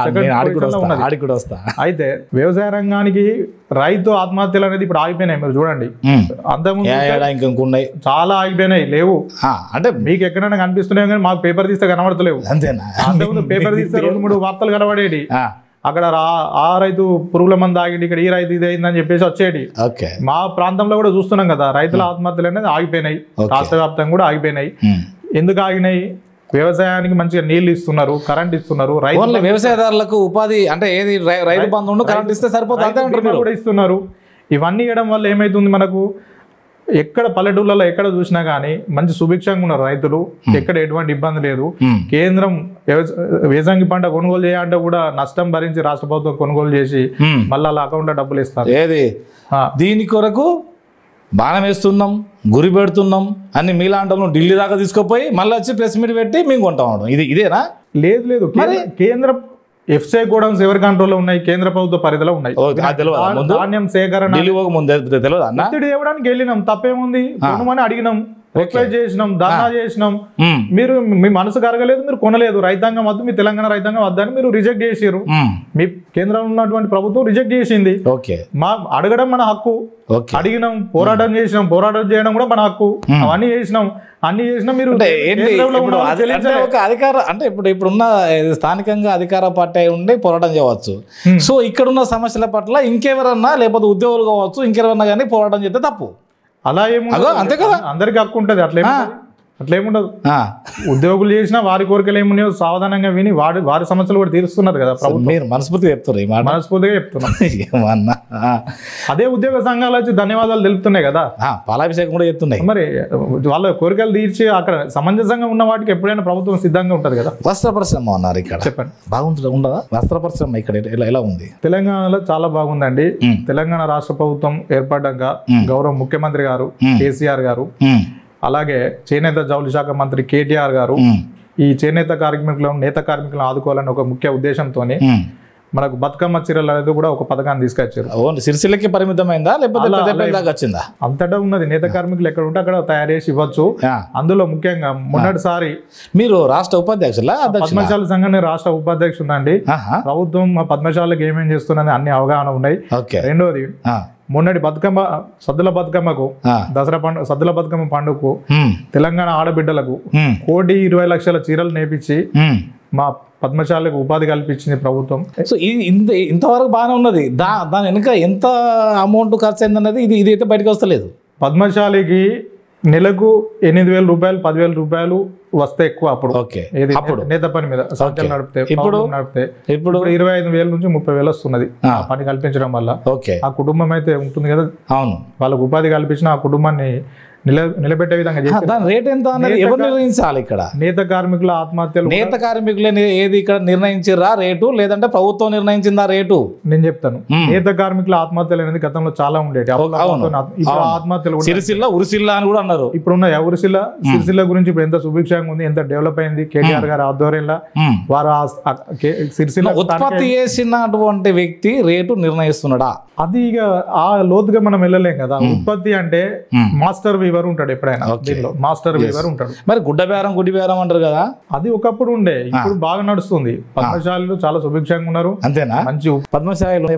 అయితే వ్యవసాయ రంగానికి రైతు ఆత్మహత్యలు అనేది ఇప్పుడు ఆగిపోయినాయి. మీరు చూడండి, అంతకుముందు చాలా ఆగిపోయినాయి. లేవు అంటే మీకు ఎక్కడైనా కనిపిస్తున్నాయి కానీ మాకు పేపర్ తీస్తే కనబడతలేవు. అంతేనా? అంతకుముందు పేపర్ తీస్తే రెండు మూడు వార్తలు కనబడేటి. అక్కడ ఆ రైతు పురుగుల మంది ఆగింది, ఇక్కడ ఈ రైతు ఇది అయిందని చెప్పేసి వచ్చేటి. మా ప్రాంతంలో కూడా చూస్తున్నాం కదా, రైతుల ఆత్మహత్యలు అనేది ఆగిపోయినాయి. రాష్ట్ర వ్యాప్తంగా కూడా ఆగిపోయినాయి. ఎందుకు ఆగినాయి? వ్యవసాయానికి మంచిగా నీళ్లు ఇస్తున్నారు, కరెంట్ ఇస్తున్నారు. రైతు వ్యవసాయదారులకు ఉపాధి అంటే ఏది రైతు బంధు కరెంట్ ఇస్తే సరిపోతుంది కూడా ఇస్తున్నారు. ఇవన్నీ ఇవ్వడం వల్ల ఏమైతుంది మనకు? ఎక్కడ పల్లెటూళ్ళలో ఎక్కడ చూసినా కానీ మంచి సుభిక్షంగా ఉన్నారు రైతులు. ఎక్కడ ఎటువంటి ఇబ్బంది లేదు. కేంద్రం వేసంగి పంట కొనుగోలు చేయాలంటే కూడా నష్టం భరించి రాష్ట్ర ప్రభుత్వం కొనుగోలు చేసి మళ్ళీ అలా అకౌంట్లో డబ్బులు ఇస్తారు. ఏది దీని కొరకు బాణం వేస్తున్నాం, గురి పెడుతున్నాం అని మీలాంటి ఢిల్లీ దాకా తీసుకుపోయి మళ్ళీ వచ్చి ప్రెస్ మీట్ పెట్టి మేము కొంటాం. ఇది ఇదేనా? లేదు లేదు, కేంద్రం ఎఫ్సీఐ గోడౌన్స్ ఎవరి కంట్రోల్లో ఉన్నాయి? కేంద్ర ప్రభుత్వ పరిధిలో ఉన్నాయి. ధాన్యం సేకరణ ఒత్తిడి ఇవ్వడానికి వెళ్ళినాం, తప్పేముంది? కొనమని అడిగినాం, రిక్వెస్ట్ చేసినాం, ధర్నా చేసినాం. మీరు మీ మనసు కరగలేదు, మీరు కొనలేదు. రైతాంగం వద్దు, మీ తెలంగాణ రైతాంగం వద్దని మీరు రిజెక్ట్ చేసారు. మీ కేంద్రంలో ఉన్నటువంటి ప్రభుత్వం రిజెక్ట్ చేసింది. మా అడగడం మన హక్కు. అడిగినాం, పోరాటం చేసినాం, పోరాటం చేయడం కూడా మన హక్కు. అవన్నీ చేసినాం, అన్ని చేసినా మీరు ఒక అధికార అంటే ఇప్పుడు ఇప్పుడున్న స్థానికంగా అధికార పార్టీ ఉండి పోరాటం చేయవచ్చు. సో ఇక్కడున్న సమస్యల పట్ల ఇంకెవరన్నా లేకపోతే ఉద్యోగులు కావచ్చు ఇంకెవరన్నా కానీ పోరాటం చేస్తే తప్పు. అలా ఏమో అంతే కదా, అందరికి హక్కు ఉంటుంది. అట్లే అట్లేముండదు. ఉద్యోగులు చేసినా వారి కోరికలు ఏమున్నాయో సావధానంగా విని వాడి వారి సమస్యలు కూడా తీరుస్తున్నారు కదా ప్రభుత్వం. మీరు మనస్ఫూర్తిగా చెప్తారు, మనస్ఫూర్తిగా చెప్తున్నా. అదే ఉద్యోగ సంఘాలు వచ్చి ధన్యవాదాలు తెలుపుతున్నాయి కదా, పాలాభిషేకం కూడా చెప్తున్నాయి. మరి వాళ్ళ కోరికలు తీర్చి అక్కడ సమంజసంగా ఉన్న వాటికి ఎప్పుడైనా ప్రభుత్వం సిద్ధంగా ఉంటుంది కదా. వస్త్ర పరిశ్రమ అన్నారు ఇక్కడ, చెప్పండి బాగుంటుంది ఉండదా? వస్త్ర పరిశ్రమ ఇక్కడ ఎలా ఉంది? తెలంగాణలో చాలా బాగుందండి. తెలంగాణ రాష్ట్ర ప్రభుత్వం ఏర్పడ్డాక గౌరవ ముఖ్యమంత్రి గారు కేసీఆర్ గారు, అలాగే చేనేత జౌళి శాఖ మంత్రి కేటీఆర్ గారు ఈ చేనేత కార్మికులను నేత కార్మికులను ఆదుకోవాలని ఒక ముఖ్య ఉద్దేశంతో మనకు బతుకమ్మ చీరలు అనేది కూడా ఒక పథకాన్ని తీసుకొచ్చారు. ఓన్లీ సిరిసిల్లకి పరిమితమైందా లేకపోతే పెద్దపల్లి దాకా వచ్చిందా? అంతటా ఉన్నది. నేత కార్మికులు ఎక్కడ ఉంటే అక్కడ తయారు చేసి ఇవ్వచ్చు. అందులో ముఖ్యంగా మొన్నటిసారి మీరు రాష్ట్ర ఉపాధ్యక్షుల పద్మశాల సంఘాన్ని రాష్ట్ర ఉపాధ్యక్షుడండి. ప్రభుత్వం మా పద్మశాలకు ఏమేం చేస్తున్నది అన్ని అవగాహన ఉన్నాయి. రెండోది మొన్నటి బతుకమ్మ సద్దుల బతుకమ్మకు దసరా పండుగ సద్దుల బతుకమ్మ పండుగకు తెలంగాణ ఆడబిడ్డలకు కోటి ఇరవై లక్షల చీరలు నేపించి మా పద్మశాలకు ఉపాధి కల్పించింది ప్రభుత్వం. సో ఇది ఇంత ఇంతవరకు బాగానే ఉన్నది. దా దాని వెనుక ఎంత అమౌంట్ ఖర్చు అయిందన్నది ఇది ఇది అయితే బయటకు వస్తలేదు. పద్మశాలికి నెలకు ఎనిమిది వేల రూపాయలు పదివేల రూపాయలు వస్తే ఎక్కువ అప్పుడు. ఓకే, అప్పుడు నేత పని మీద సంఖ్యలు నడిపితే ఇప్పుడు నడిపితే ఇప్పుడు ఇరవై ఐదు వేల నుంచి ముప్పై వేలు వస్తున్నది పని కల్పించడం వల్ల. ఓకే, ఆ కుటుంబం అయితే ఉంటుంది కదా. అవును, వాళ్ళకు ఉపాధి కల్పించిన ఆ కుటుంబాన్ని నిల నిలబెట్టే విధంగా చేసి దాని రేట్ ఎంత అనేది ఎవరు నిర్ణయించాలి? ఇక్కడ నేత కార్మికుల ఆత్మహత్యలు నేత కార్మికులే ఏది ఇక్కడ నిర్ణయించిరా రేటు, లేదంటే ప్రభుత్వం నిర్ణయించిందా రేటు? నేను చెప్తాను. నేత కార్మికుల ఆత్మహత్యలు అనేది గతంలో చాలా ఉండేది. ఇప్పుడు ఆత్మహత్యలు సిరిసిల్ల ఉరిసిల్ల అని కూడా అన్నారు. ఇప్పుడు ఉన్న ఉరిసిల్ల సిరిసిల్ల గురించి ఇప్పుడు ఎంత సుభిక్షంగా ఉంది, ఎంత డెవలప్ అయింది. కేటీఆర్ గారి ఆధ్వర్యంలో వారు సిరిసిల్ల ఉత్పత్తి చేసినటువంటి వ్యక్తి రేటు నిర్ణయిస్తున్నాడా? అది ఇక ఆ లోతుగా మనం వెళ్ళలేం కదా. ఉత్పత్తి అంటే మాస్టర్ వీవర్ ఉంటాడు ఎప్పుడైనా, దీనిలో మాస్టర్ వీవర్ ఉంటాడు. మరి గుడ్డ బేరం గుడి బేరం అంటారు కదా, అది ఒకప్పుడు ఉండే, ఇప్పుడు బాగా నడుస్తుంది. పద్మశాలీలు చాలా సుభిక్షంగా ఉన్నారు. అంతేనా? మంచి పద్మశాలీలు.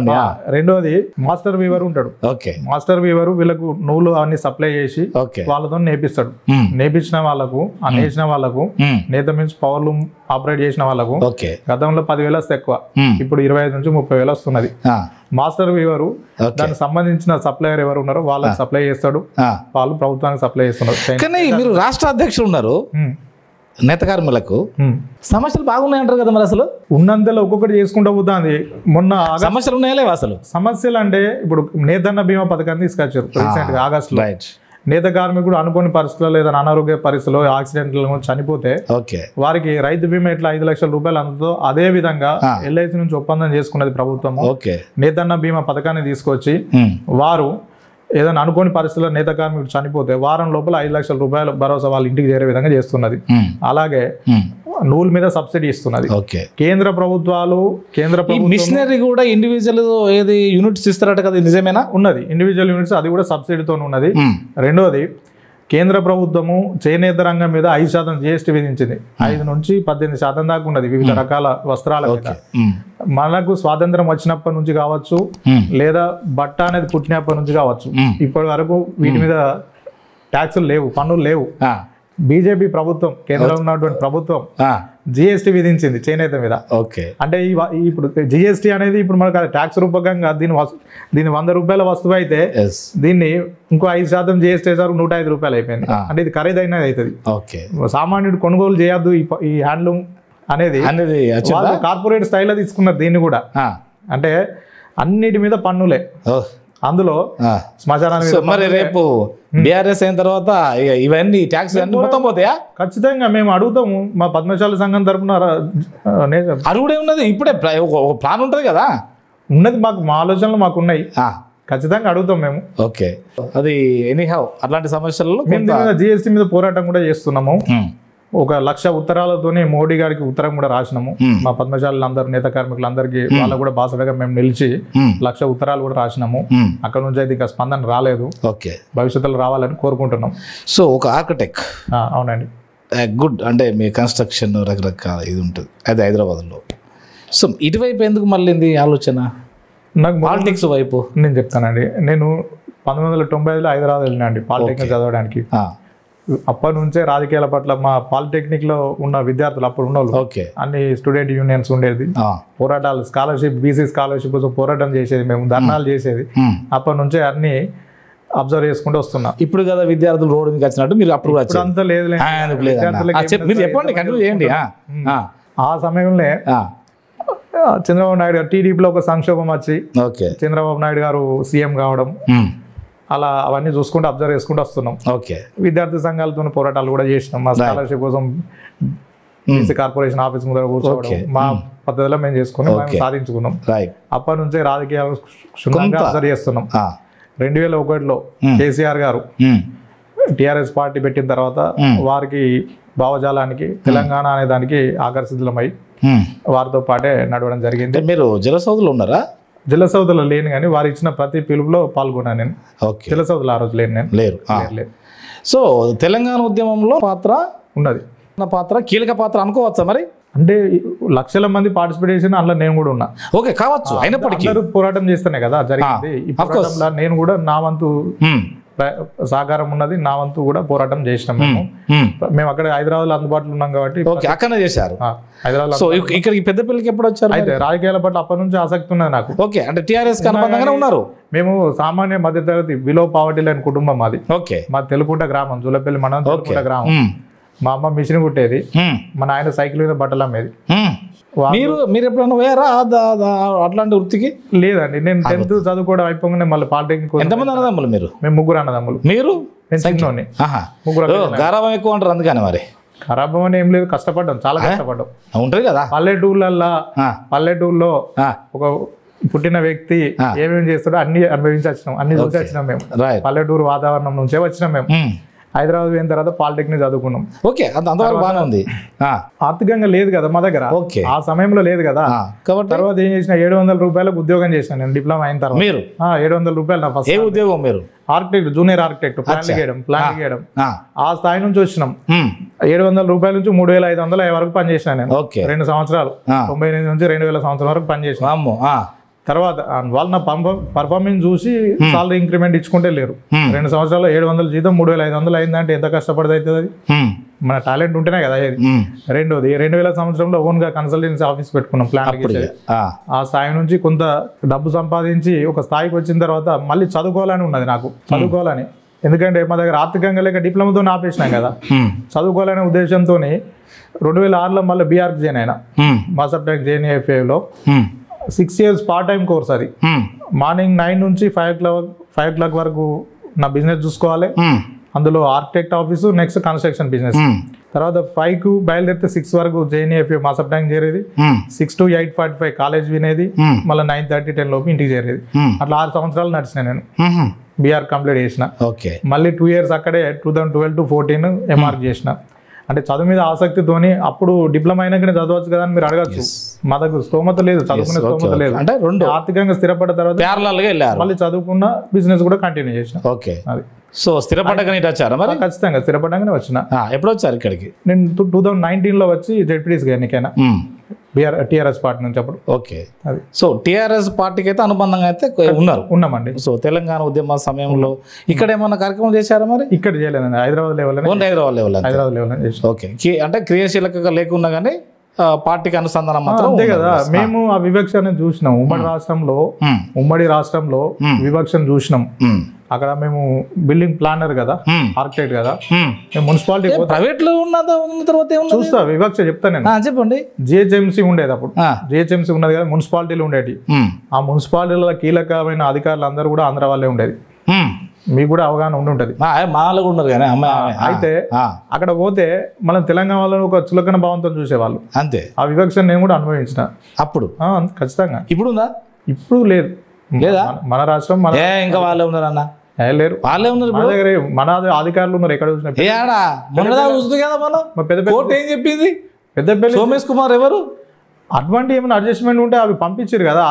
రెండోది మాస్టర్ వీవర్ ఉంటాడు. ఓకే, మాస్టర్ వీవర్ వీళ్ళకు నూలు అన్ని సప్లై చేసి వాళ్ళతో నేపిస్తాడు. నేపించిన వాళ్ళకు ఆ నేసిన వాళ్ళకు నేత మీన్స్ పవర్ లూమ్ ఆపరేట్ చేసిన వాళ్ళకు గతంలో పదివేలు వస్తే ఎక్కువ, ఇప్పుడు ఇరవై ఐదు నుంచి ముప్పై వేలు వస్తున్నది. మాస్టర్ వీవరు దానికి సంబంధించిన సప్లయర్ ఎవరు ఉన్నారో వాళ్ళకి సప్లై చేస్తాడు, వాళ్ళు ప్రభుత్వానికి సప్లై చేస్తున్నారు. కానీ మీరు రాష్ట్ర అధ్యక్షులు ఉన్నారు, నేత కార్మికులకు సమస్యలు బాగున్నాయి అంటారు కదా. మరి అసలు ఉన్నంతలో ఒక్కొక్కటి చేసుకుంటూ పోతుంది. మొన్న సమస్యలు ఉన్నాయా లేవా అసలు? సమస్యలు అంటే ఇప్పుడు నేతన్న బీమా పథకాన్ని తీసుకొచ్చారు రీసెంట్ గా ఆగస్టు లో. నేత కార్మికుడు అనుకోని పరిస్థితుల్లో లేదా అనారోగ్య పరిస్థితుల్లో యాక్సిడెంట్లు చనిపోతే వారికి రైతు బీమా ఎట్లా ఐదు లక్షల రూపాయలు అందుతో అదే విధంగా ఎల్ఐసి నుంచి ఒప్పందం చేసుకున్నది ప్రభుత్వం. నేతన్న బీమా పథకాన్ని తీసుకొచ్చి వారు ఏదైనా అనుకోని పరిస్థితుల్లో నేత కార్మికుడు చనిపోతే వారం లోపల ఐదు లక్షల రూపాయల భరోసా వాళ్ళ ఇంటికి చేరే విధంగా చేస్తున్నది. అలాగే నూలు మీద సబ్సిడీ ఇస్తున్నది. కేంద్ర ప్రభుత్వాలు కేంద్ర మిషనరీ కూడా ఇండివిజువల్ ఏది యూనిట్స్ ఇస్తారట కదా, నిజమేనా? ఉన్నది ఇండివిజువల్ యూనిట్స్, అది కూడా సబ్సిడీతో ఉన్నది. రెండోది కేంద్ర ప్రభుత్వము చేనేత రంగం మీద ఐదు శాతం జిఎస్టీ విధించింది. ఐదు నుంచి పద్దెనిమిది శాతం దాకా ఉన్నది వివిధ రకాల వస్త్రాల మీద. మనకు స్వాతంత్రం వచ్చినప్పటి నుంచి కావచ్చు లేదా బట్ట అనేది పుట్టినప్పటి నుంచి కావచ్చు ఇప్పటి వరకు వీటి మీద ట్యాక్సులు లేవు, పన్నులు లేవు. బీజేపీ ప్రభుత్వం కేంద్రంలో ఉన్నటువంటి ప్రభుత్వం జిఎస్టీ విధించింది చేనేత మీద. ఓకే, అంటే ఇప్పుడు జిఎస్టీ అనేది ఇప్పుడు మనకు ట్యాక్స్ రూపకంగా దీని దీని వంద రూపాయల వస్తువు అయితే దీన్ని ఇంకో ఐదు శాతం జిఎస్టీ వేసారు, నూట ఐదు రూపాయలు అయిపోయింది. అంటే ఇది ఖరీదైనది అవుతుంది. సామాన్యుడు కొనుగోలు చేయొద్దు ఈ హ్యాండ్లూమ్ అనేది అనేది కార్పొరేట్ స్టైల్లో తీసుకున్నారు దీన్ని కూడా. అంటే అన్నిటి మీద పన్నులే, అందులో శ్మశానానికి. మరి రేపు బీఆర్ఎస్ అయిన తర్వాత ఇవన్నీ ట్యాక్స్ మొత్తం పోతాయా? ఖచ్చితంగా మేము అడుగుతాము. మా పద్మశాల సంఘం తరఫున అడుగుడే ఉన్నది. ఇప్పుడే ఒక ప్లాన్ ఉంటుంది కదా. ఉన్నది, మాకు మా ఆలోచనలు మాకు ఉన్నాయి, ఖచ్చితంగా అడుగుతాం మేము. ఓకే, అది ఎనీహౌ అట్లాంటి సమస్యల్లో మేము జిఎస్టీ మీద పోరాటం కూడా చేస్తున్నాము. ఒక లక్ష ఉత్తరాలతోనే మోడీ గారికి ఉత్తరం కూడా రాసినాము. మా పద్మశాల అందరు నేత కార్మికులందరికీ వాళ్ళకు కూడా బాసటగా మేము నిలిచి లక్ష ఉత్తరాలు కూడా రాసినాము. అక్కడ నుంచి అయితే ఇంకా స్పందన రాలేదు. ఓకే, భవిష్యత్తులో రావాలని కోరుకుంటున్నాం. సో ఒక ఆర్కిటెక్ట్. అవునండి, గుడ్. అంటే మీ కన్స్ట్రక్షన్ రకరకాల ఇది ఉంటుంది అది హైదరాబాద్లో. సో ఇటువైపు ఎందుకు మళ్ళీ ఆలోచన? నాకు పాలిటిక్స్ వైపు నేను చెప్తానండి. నేను పంతొమ్మిది వందల తొంభై ఐదులో హైదరాబాద్ వెళ్ళినా అండి పాలిటెక్నిక్ చదవడానికి. అప్పటి నుంచే రాజకీయాల పట్ల మా పాలిటెక్నిక్ లో ఉన్న విద్యార్థులు అప్పుడు ఉన్నోళ్ళు అన్ని స్టూడెంట్ యూనియన్స్ ఉండేది, పోరాటాలు, స్కాలర్షిప్ బీసీ స్కాలర్షిప్ కోసం పోరాటం చేసేది, మేము ధర్నాలు చేసేది. అప్పటి నుంచే అన్ని అబ్జర్వ్ చేసుకుంటూ వస్తున్నా. ఇప్పుడు కదా విద్యార్థులు రోడ్డు మీద వచ్చినట్టు మీరు అప్పుడు అంతా లేదు. చెప్పండి, కంటిన్యూ చేయండి. ఆ సమయంలో చంద్రబాబు నాయుడు గారు టీడీపీలో ఒక సంక్షోభం వచ్చి చంద్రబాబు నాయుడు గారు సీఎం కావడం, అలా అవన్నీ చూసుకుంటూ అబ్జర్వ్ చేసుకుంటూ వస్తున్నాం. ఓకే, విద్యార్థి సంఘాలతో పోరాటాలు కూడా చేసినాం. మా స్కాలర్షిప్ కోసం కార్పొరేషన్ ఆఫీస్ ముందర కూర్చోవడం మా పద్ధతిలో మేము చేసుకున్నాం, మేము సాధించుకున్నాం. అప్పటి నుంచే రాజకీయాలు క్షుణ్ణంగా అబ్జర్వ్ చేస్తున్నాం. రెండు వేల ఒకటిలో కేసీఆర్ గారు టిఆర్ఎస్ పార్టీ పెట్టిన తర్వాత వారికి భావజాలానికి తెలంగాణ అనే దానికి ఆకర్షితులమై వారితో పాటే నడవడం జరిగింది. మీరు జలసౌదులు ఉన్నారా? జలసౌదులో లేను కానీ వారు ఇచ్చిన ప్రతి పిలుపులో పాల్గొన్నాను నేను. ఓకే. జలసౌదులు ఆ రోజు లేను నేను. లేరు. లేదు. సో తెలంగాణ ఉద్యమంలో పాత్ర ఉన్నది. పాత్ర కీలక పాత్ర అనుకోవచ్చా మరి? అంటే లక్షల మంది పార్టిసిపేట్ చేసిన అందులో నేను కూడా ఉన్నా. ఓకే, కావచ్చు. అయినప్పటికీ అందరూ పోరాటం చేస్తేనే కదా జరిగింది. ఈ పోరాటంలో నేను కూడా నా వంతు సహకారం ఉన్నది, నా వంతు కూడా పోరాటం చేసినాం. మేము మేము అక్కడ హైదరాబాద్ లో అందుబాటులో ఉన్నాం కాబట్టి అక్కడనే చేశారు. హైదరాబాద్. సో ఇక్కడికి పెద్దపల్లికి ఎప్పుడు వచ్చారు? అయితే రాజకీయాల పట్ల అప్పటి నుంచి ఆసక్తి ఉన్నది నాకు. ఓకే, అంటే టీఆర్ఎస్ అనుబంధంగానే ఉన్నారు. మేము సామాన్య మధ్యతరగతి బిలో పావర్టీ లేని కుటుంబం మాది. ఓకే. మా తెలుకుంట గ్రామం, జూలపల్లి మండలం తెలుకుంట గ్రామం. మా అమ్మ మిషన్ కుట్టేది, మా నాయన సైకిల్ మీద బట్టలు అమ్మేది. మీరు మీరు ఎప్పుడైనా పోయారా అట్లాంటి వృత్తికి? లేదండి, నేను టెన్త్ చదువుకోవడం అయిపోగానే మళ్ళీ పాలిటెక్నిక్. ఎంతమంది అన్నదమ్ములు మీరు? మేము ముగ్గురు అన్నదమ్ములు. మీరు? చిన్నోని. ముగ్గురు. గారాబం ఎక్కువ అంటారు అందుకని. మరి ఖరాబం అని ఏం లేదు, కష్టపడ్డాం, చాలా కష్టపడ్డాం. ఉంటది కదా పల్లెటూళ్ళల్లో. పల్లెటూరులో ఒక పుట్టిన వ్యక్తి ఏమేమి చేస్తాడో అన్ని అనుభవించి వచ్చినాం, అన్ని చూసి వచ్చినాం మేము. పల్లెటూరు వాతావరణం నుంచే వచ్చినాం మేము. హైదరాబాద్ పోయిన తర్వాత పాలిటెక్నిక్ చదువుకున్నాం. ఓకే, అంతవరకు బాగానే ఉంది. ఆర్థికంగా లేదు కదా మా దగ్గర, ఆ సమయంలో లేదు కదా. తర్వాత ఏం చేసిన, ఏడు వందల రూపాయలకు ఉద్యోగం చేసిన నేను డిప్లొమా అయిన తర్వాత. మీరు? ఏడు వందల రూపాయలు నా ఫస్ట్. ఏ ఉద్యోగం? మీరు ఆర్కిటెక్ట్, జూనియర్ ఆర్కిటెక్ట్, ప్లాన్ చేయడం ప్లాన్ చేయడం ఆ స్థాయి నుంచి వచ్చినాం. ఏడు వందల రూపాయల నుంచి మూడు వేల ఐదు వందల వరకు పనిచేసిన నేను. రెండు సంవత్సరాలు తొంభై ఎనిమిది నుంచి రెండు వేల సంవత్సరం వరకు పనిచేసిన. తర్వాత వాళ్ళు నా పర్ఫార్మెన్స్ చూసి సాలరీ ఇంక్రిమెంట్ ఇచ్చుకుంటే లేరు. రెండు సంవత్సరాలు ఏడు వందల జీతం మూడు వేల ఐదు వందలు అయిందంటే ఎంత కష్టపడితే అవుతుంది అది? మన టాలెంట్ ఉంటేనే కదా అది. రెండోది, రెండు వేల సంవత్సరంలో ఓన్ గా కన్సల్టెన్సీ ఆఫీస్ పెట్టుకున్నాం ప్లాన్. ఆ స్థాయి నుంచి కొంత డబ్బు సంపాదించి ఒక స్థాయికి వచ్చిన తర్వాత మళ్ళీ చదువుకోవాలని ఉన్నది నాకు, చదువుకోవాలని. ఎందుకంటే మా దగ్గర ఆర్థికంగా లేక డిప్లొమాతో ఆపేసినాం కదా. చదువుకోవాలనే ఉద్దేశంతో రెండు వేల ఆరులో మళ్ళీ బీఆర్కి జాయిన్ అయినా, మాస్టర్ ట్యాంక్ జేఎన్ఏఎఫ్ఏలో. Six years part time course అది. మార్నింగ్ నైన్ నుంచి five o'clock five o'clock వరకు నా బిజినెస్ చూసుకోవాలి. అందులో architect office, next construction business. తర్వాత ఫైవ్ కు బయలుదేరితే సిక్స్ వరకు జేఎన్ఏఎఫ్ఏ మాస్టర్ ట్యాంక్ చేరేది. Six to eight forty five college వినేది. మళ్ళీ నైన్ థర్టీ టెన్ లోపు ఇంటికి చేరేది. అట్లా ఆరు సంవత్సరాలు నడిచిన నేను. బీఆర్ కంప్లీట్ చేసిన. మళ్ళీ టూ ఇయర్స్ అక్కడే two thousand twelve to fourteen M Arch చేసిన. అంటే చదువు మీద ఆసక్తితోని అప్పుడు డిప్లొమా అయినాకనే చదవచ్చు కదా అని మీరు అడగచ్చు. మా దగ్గర స్తోమత లేదు, చదువుకునే స్తోమత లేదు. అంటే రెండు ఆర్థికంగా స్థిరపడ్డ తర్వాత మళ్ళీ చదువుకున్న బిజినెస్ కూడా కంటిన్యూ చేసిన. ఓకే, అది. సో స్థిరపడ్డగానే వచ్చారా మరి? ఖచ్చితంగా స్థిరపడ్డగానే వచ్చిన. ఎప్పుడు వచ్చారు ఇక్కడికి? నేను టూ థౌసండ్ నైన్టీన్ లో వచ్చి జెడ్పీటీసీగా ఎన్నికైనా బీఆర్ టీఆర్ఎస్ పార్టీ నుంచి అప్పుడు. ఓకే, అది. సో టీఆర్ఎస్ పార్టీకి అయితే అనుబంధంగా అయితే ఉన్నారు? ఉన్నామండి. సో తెలంగాణ ఉద్యమ సమయంలో ఇక్కడ ఏమన్నా కార్యక్రమం చేశారా మరి? ఇక్కడ చేయలేదండి, Hyderabad level. Hyderabad level Hyderabad level. Okay, అంటే క్రియాశీలకంగా లేకున్నా కానీ పార్టీకి అనుసంధానం మాత్రం అంతే కదా. మేము ఆ వివక్షను చూసినాం. ఉమ్మడి రాష్ట్రంలో ఉమ్మడి రాష్ట్రంలో వివక్షను చూసినాం. అక్కడ మేము బిల్డింగ్ ప్లానర్ కదా, ఆర్కిటెక్ట్ కదా, మున్సిపాలిటీ ప్రైవేట్ లో ఉన్న తర్వాత చూస్తా వివక్ష చెప్తాను నేను. చెప్పండి. జిహెచ్ఎంసీ ఉండేది అప్పుడు, జిహెచ్ఎంసీ ఉన్నది కదా, మున్సిపాలిటీలు ఉండేవి. ఆ మున్సిపాలిటీల కీలకమైన అధికారులు అందరూ కూడా ఆంధ్ర వాళ్ళే ఉండేది. మీకు కూడా అవగాహన ఉండి ఉంటది. అయితే అక్కడ పోతే మనం తెలంగాణ వాళ్ళని ఒక చులకన భావంతో చూసేవాళ్ళు. అంతే. ఆ వివక్షను నేను కూడా అనుభవించిన అప్పుడు. ఖచ్చితంగా. ఇప్పుడు ఉందా? ఇప్పుడు లేదు. లేదా? మన రాష్ట్రం మన ఇంకా వాళ్ళే ఉన్నారు అన్న. లేరు, వాళ్ళే ఉన్నారు. మన దగ్గర మన అధికారులు ఉన్నారు. ఎక్కడ చూసినా చూస్తుంది కదా. మనం పెద్ద ఏం చెప్పింది? పెద్దపల్లి సోమేష్ కుమార్ ఎవరు? అటువంటి ఏమైనా అడ్జస్ట్మెంట్ ఉంటే అవి పంపించారు కదా.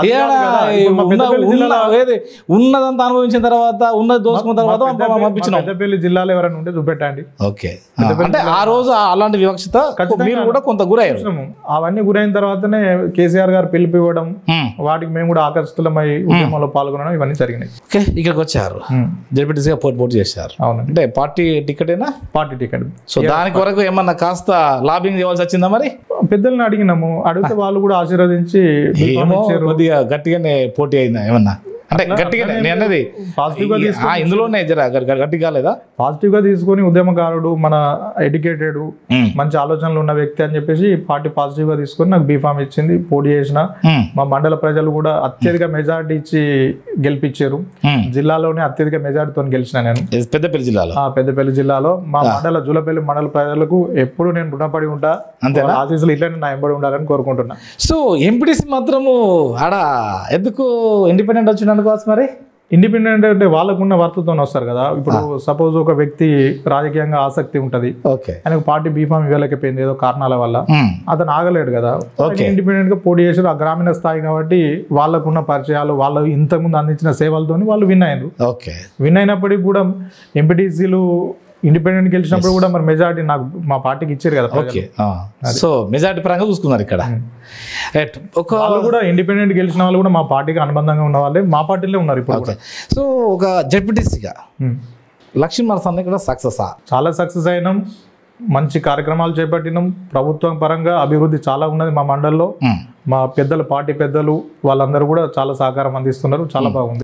ఉన్నదంతా అనుభవించిన తర్వాత, ఉన్నది దోసుకున్న తర్వాత పంపించిన. పెద్దపల్లి జిల్లాలో ఎవరైనా ఉంటే చూపెట్టండి. ఓకే, అంటే ఆ రోజు అలాంటి వివక్షత మీరు కూడా కొంత గురయ్యారు. అవన్నీ గురైన తర్వాతనే కేసీఆర్ గారు పిలుపు ఇవ్వడం, వాటికి మేము కూడా ఆకర్షితులమై ఉద్యమంలో పాల్గొనడం, ఇవన్నీ జరిగినాయి. ఓకే, ఇక్కడికి వచ్చారు, జెడ్పీటీసీగా పోటీ పోటీ చేశారు. అవును, అంటే పార్టీ టికెటేనా? Party ticket. సో దానికి వరకు ఏమన్నా కాస్త లాబింగ్ చేయాల్సి వచ్చిందా మరి? పెద్దలను అడిగినాము, అడిగితే వాళ్ళు కూడా ఆశీర్వదించి కొద్దిగా గట్టిగానే పోటీ అయిందా ఏమన్నా? అంటే గట్టిగా నేను అన్నది పాజిటివ్గా తీసుకుని ఇందులోనే జర గట్టిగా లేదా పాజిటివ్గా తీసుకొని ఉద్యమకారుడు, మన ఎడ్యుకేటెడ్, మంచి ఆలోచనలు ఉన్న వ్యక్తి అని చెప్పేసి పార్టీ పాజిటివ్గా తీసుకొని నాకు బీఫామ్ ఇచ్చింది. పోటీ చేసిన. మా మండల ప్రజలు కూడా అత్యధిక మెజారిటీ ఇచ్చి గెలిపించారు. జిల్లాలోనే అత్యధిక మెజారిటీతో గెలిచిన నేను పెద్దపల్లి జిల్లాలో. పెద్దపల్లి జిల్లాలో మా మండల జూలపల్లి మండల ప్రజలకు ఎప్పుడు నేను రుణపడి ఉంటా. ఆశీస్సులు ఇట్లనే నా ఎంబడి ఉండాలని కోరుకుంటున్నా. సో ఎంపీటీసీ మాత్రము ఆడ ఎందుకు ఇండిపెండెంట్ వచ్చిన? మరి ఇండిపెండెంట్ అంటే వాళ్ళకున్న వర్తతో వస్తారు కదా. ఇప్పుడు సపోజ్ ఒక వ్యక్తి రాజకీయంగా ఆసక్తి ఉంటది, ఓకే ఆయనకు పార్టీ బీఫామ్ ఇవ్వలేకపోయింది ఏదో కారణాల వల్ల, అతను ఆగలేడు కదా. ఇండిపెండెంట్ గా పోటీ చేసారు, ఆ గ్రామీణ స్థాయి కాబట్టి వాళ్ళకున్న పరిచయాలు, వాళ్ళు ఇంతకుముందు అందించిన సేవలతో వాళ్ళు విన్ అయ్యారు. ఓకే విన్ అయినప్పటికీ కూడా ఎంపీటీసీలు ఇండిపెండెంట్ గెలిచినప్పుడు కూడా మరి మెజారిటీ నాకు మా పార్టీకి ఇచ్చారు కదా. ఓకే సో మెజారిటీ పరంగా చూసుకున్నారు ఇక్కడ. రైట్ ఒక వాళ్ళు కూడా ఇండిపెండెంట్ గెలిచిన వాళ్ళు కూడా మా పార్టీకి అనుబంధంగా ఉన్న వాళ్ళే మా పార్టీలో ఉన్నారు ఇప్పుడు కూడా. సో ఒక జడ్పీటీసీగా లక్ష్మీ నరసన్న ఇక్కడ సక్సెస్ చాలా సక్సెస్ అయినాం, మంచి కార్యక్రమాలు చేపట్టినాం. ప్రభుత్వం పరంగా అభివృద్ధి చాలా ఉన్నది మా మండల్లో. మా పెద్దలు పార్టీ పెద్దలు వాళ్ళందరూ కూడా చాలా సహకారం అందిస్తున్నారు, చాలా బాగుంది.